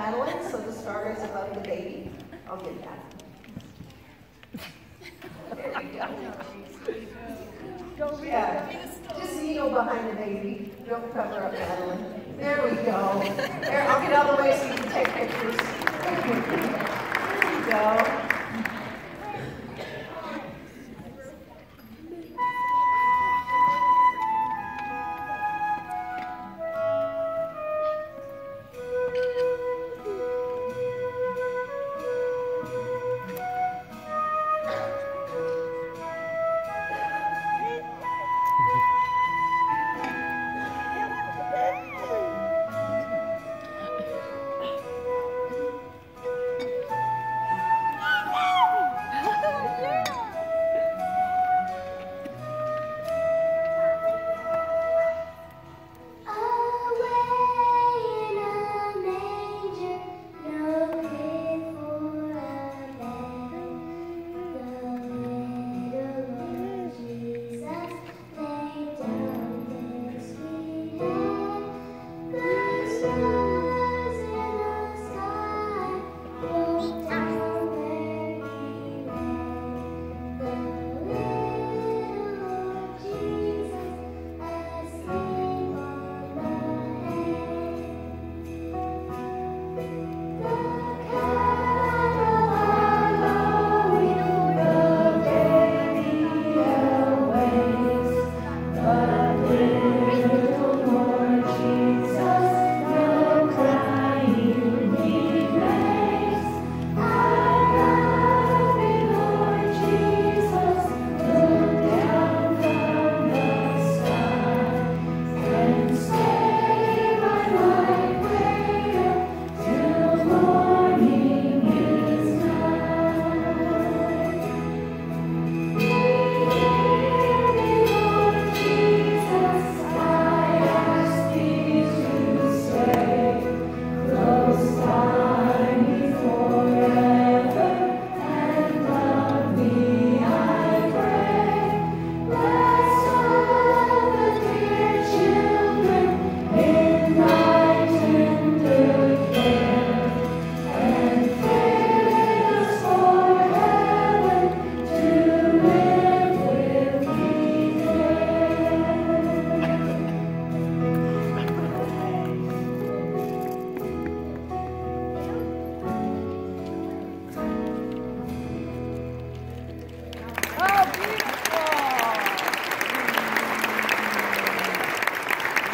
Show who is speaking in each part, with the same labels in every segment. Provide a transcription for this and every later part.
Speaker 1: Madeline, so the star is above the baby. I'll get that. There we go. Yeah, just kneel behind the baby. Don't cover up Madeline. There we go. There, I'll get out of the way so you can take pictures. There you go.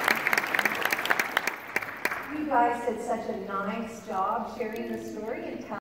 Speaker 1: You guys did such a nice job sharing the story and telling